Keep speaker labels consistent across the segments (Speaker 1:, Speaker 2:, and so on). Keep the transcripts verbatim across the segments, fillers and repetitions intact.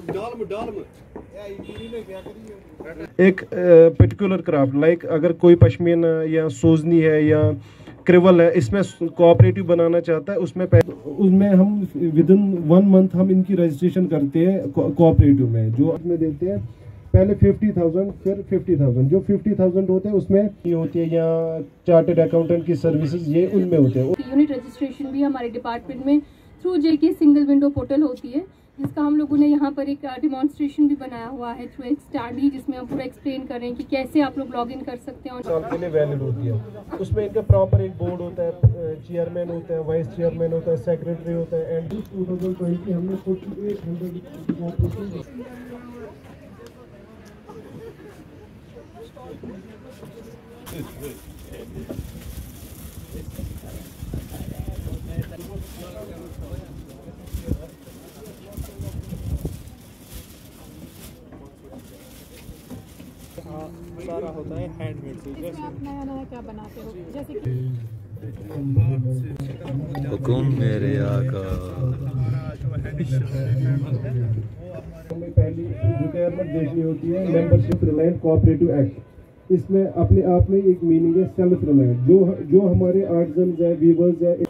Speaker 1: एक particular craft like अगर कोई पश्मीना या सोजनी है या क्रिवल है, इसमें कोऑपरेटिव बनाना चाहता है, उसमें उसमें हम विद इन वन मंथ हम इनकी रजिस्ट्रेशन करते हैं कोऑपरेटिव में, जो उसमें देते हैं पहले फिफ्टी थाउजेंड फिर फिफ्टी थाउजेंड। जो फिफ्टी थाउजेंड होते हैं उसमें ये होती है या चार्टर्ड अकाउंटेंट की सर्विसेज, ये उनमें होते हैं।
Speaker 2: यूनिट रजिस्ट्रेशन भी हमारे डिपार्टमेंट में through JK single window portal होती है, जिसका हम लोगों ने यहाँ पर एक डिमॉन्स्ट्रेशन भी बनाया हुआ है थ्रू एक स्टडी, जिसमें हम पूरा एक्सप्लेन कर रहे हैं कि कैसे आप लोग लॉग इन कर सकते हैं।
Speaker 1: साल के लिए वैलिड होती है। उसमें इनका प्रॉपर एक बोर्ड होता है, चेयरमैन होता है, वाइस चेयरमैन होता है, सेक्रेटरी होता है। एंड टू थाउजेंड ट्वेंटी हमने फोर्टी एट हंड्रेड
Speaker 3: सारा होता है हैंडमेड से।
Speaker 2: जैसे आप नया नया क्या बनाते हो, जैसे कि
Speaker 4: हुकुम मेरे आका।
Speaker 1: हमें पहली रिक्वायरमेंट देखनी होती है मेंबरशिप रिलायंट कोऑपरेटिव एक्ट। इसमें अपने आप में एक मीनिंग है सेल्फ रिलायंट। जो जो हमारे आर्टिजन्स है, वीवर्स है,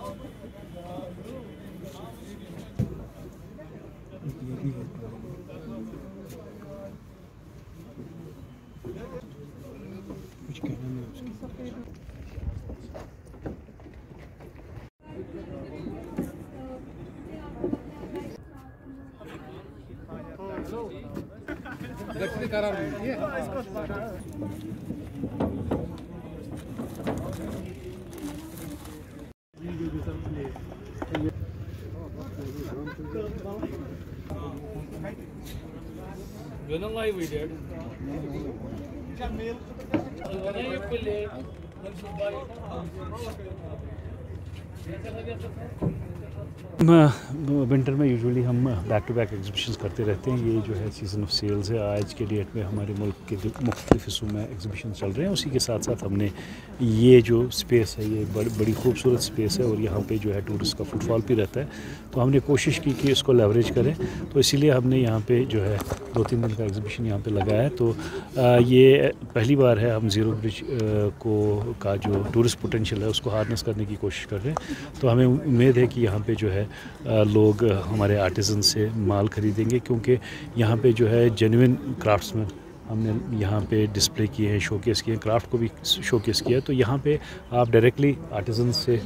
Speaker 5: विंटर में यूजुअली हम बैक टू बैक एग्जीबिशंस करते रहते हैं। ये जो है सीज़न ऑफ सेल्स है। आज के डेट में हमारे मुल्क के मुख्तलिफ हिस्सों में एग्जीबिशन चल रहे हैं। उसी के साथ साथ हमने ये जो स्पेस है, ये बड़ी बड़ी खूबसूरत स्पेस है और यहाँ पे जो है टूरिस्ट का फुटफॉल भी रहता है, तो हमने कोशिश की कि इसको लेवरेज करें। तो इसीलिए हमने यहाँ पे जो है दो तीन दिन का एग्जीबिशन यहाँ पे लगाया है। तो आ, ये पहली बार है हम ज़ीरो ब्रिज को का जो टूरिस्ट पोटेंशियल है उसको हार्नेस करने की कोशिश कर रहे हैं। तो हमें उम्मीद है कि यहाँ पे जो है लोग हमारे आर्टिजन से माल ख़रीदेंगे, क्योंकि यहाँ पे जो है जेन्युइन क्राफ्ट्समैन हमने यहाँ पे डिस्प्ले किए हैं, शोकेस किए हैं, क्राफ्ट को भी शोकेस किया है। तो यहाँ पे आप डायरेक्टली आर्टिजन से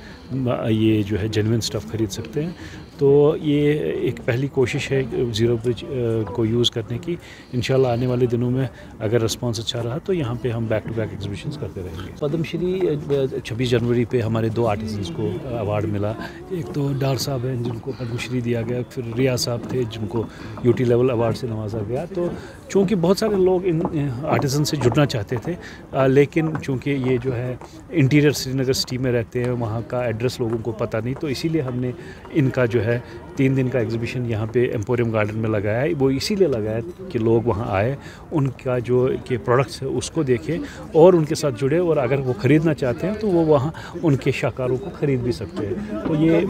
Speaker 5: ये जो है जेन्युइन स्टफ़ ख़रीद सकते हैं। तो ये एक पहली कोशिश है ज़ीरो ब्रिज को यूज़ करने की। इंशाल्लाह आने वाले दिनों में अगर रिस्पांस अच्छा रहा तो यहाँ पे हम बैक टू बैक एग्जीबिशंस करते रहेंगे। पद्मश्री छब्बीस जनवरी पे हमारे दो आर्टिजन्स को अवार्ड मिला। एक तो डार साहब हैं जिनको पद्मश्री दिया गया, फिर रिया साहब थे जिनको यूटी लेवल अवार्ड से नवाजा गया। तो चूँकि बहुत सारे लोग इन आर्टिजन से जुड़ना चाहते थे, आ, लेकिन चूँकि ये जो है इंटीरियर श्रीनगर सिटी में रहते हैं, वहाँ का एड्रेस लोगों को पता नहीं, तो इसीलिए हमने इनका जो है तीन दिन का एग्जीबिशन यहाँ पे एम्पोरियम गार्डन में लगाया है। वो इसीलिए लगाया कि लोग वहाँ आए, उनका जो के प्रोडक्ट्स है उसको देखें और उनके साथ जुड़े, और अगर वो ख़रीदना चाहते हैं तो वो वहाँ उनके शाहकारों को ख़रीद भी सकते हैं। तो ये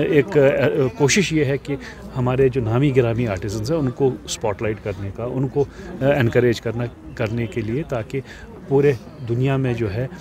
Speaker 5: एक कोशिश ये है कि हमारे जो नामी गिरामी आर्टिजन्स हैं उनको स्पॉटलाइट करने का, उनको एनकरेज करना करने के लिए, ताकि पूरे दुनिया में जो है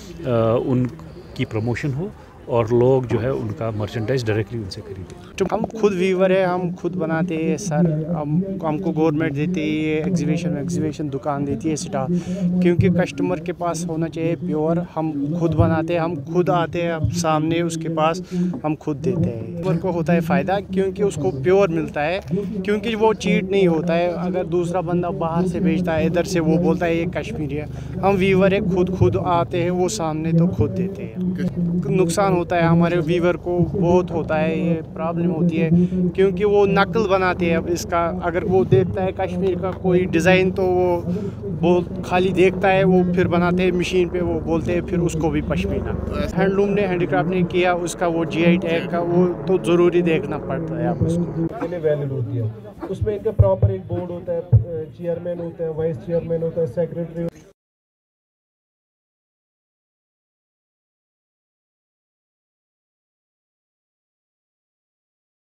Speaker 5: उनकी प्रमोशन हो और लोग जो है उनका मर्चेंडाइज डायरेक्टली उनसे खरीदें।
Speaker 3: हम खुद वीवर है, हम खुद बनाते हैं सर। हम हमको गवर्नमेंट देती है ये एग्जीबिशन एग्जीबिशन दुकान देती है स्टॉल, क्योंकि कस्टमर के पास होना चाहिए प्योर। हम खुद बनाते हैं, हम खुद आते हैं अब सामने उसके पास, हम खुद देते हैं। कस्टमर को होता है फ़ायदा क्योंकि उसको प्योर मिलता है, क्योंकि वो चीट नहीं होता है। अगर दूसरा बंदा बाहर से भेजता है, इधर से वो बोलता है ये कश्मीरी है, हम वीवर है खुद खुद आते हैं वो सामने तो खुद देते हैं। नुकसान होता है हमारे वीवर को, बहुत होता है, ये प्रॉब्लम होती है क्योंकि वो नकल बनाते हैं। अब इसका अगर वो देखता है कश्मीर का कोई डिज़ाइन तो वो वो खाली देखता है, वो फिर बनाते हैं मशीन पे, वो बोलते हैं फिर उसको भी पश्मीना। हैंडलूम ने हैंडीक्राफ्ट ने किया उसका वो जीआई टैग का, वो तो ज़रूरी देखना पड़ता है आप उसको।
Speaker 1: वैलिड होती है। उसमें इनका प्रॉपर एक बोर्ड होता है, चेयरमैन होता है, वाइस चेयरमैन होता है, सेक्रेटरी